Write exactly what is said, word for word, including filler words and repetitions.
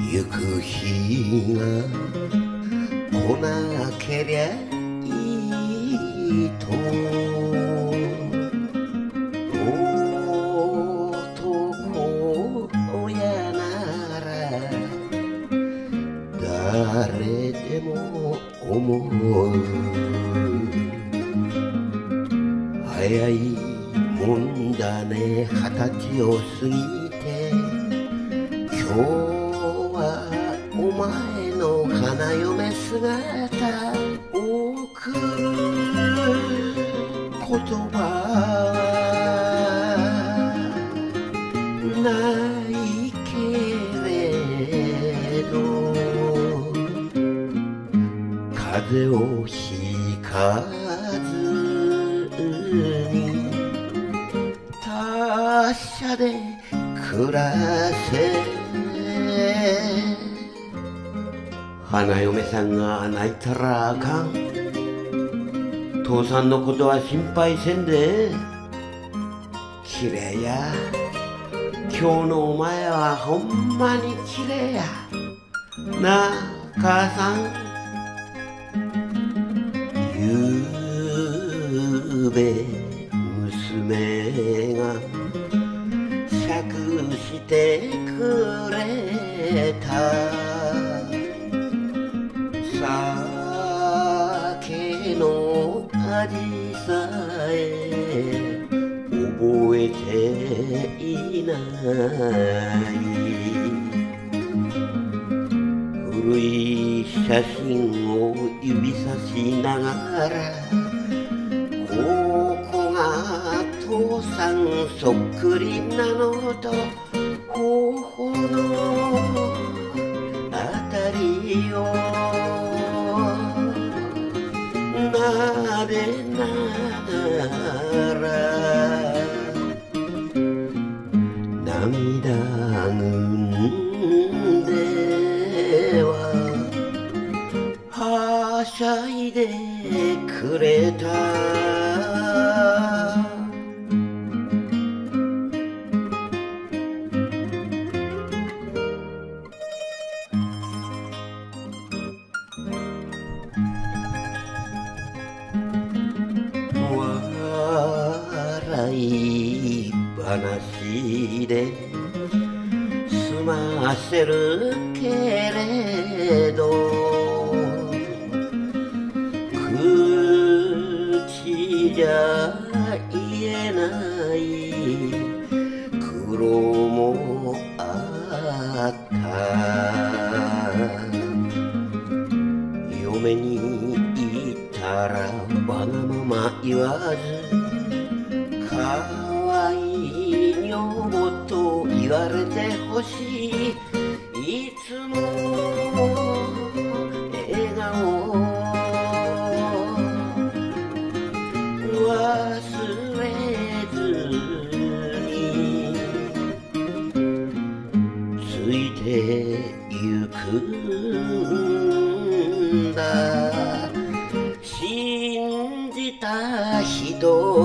行く日が来なけりゃいいと男親なら誰でも思う。早いもんだね二十歳を過ぎて、今日はお前の花嫁姿送る言葉はないけれど、風邪をひかずに達者で暮らせ。花嫁さんが泣いたらあかん。父さんのことは心配せんで。きれいや、今日のお前はほんまにきれいやなあ母さん。ゆうべ娘が酌してくれた酒の味さえ覚えていない。古い写真を指さしながら、ここが父さんそっくりなのと頬のあたりをなでながら、涙ぐんでははしゃいでくれた。笑い話で済ませるけれど、口じゃ言えない苦労もあった。嫁に言ったらわがまま言わず、かわいい女房と言われてほしい。いつも笑顔忘れずについてゆくんだ。信じた人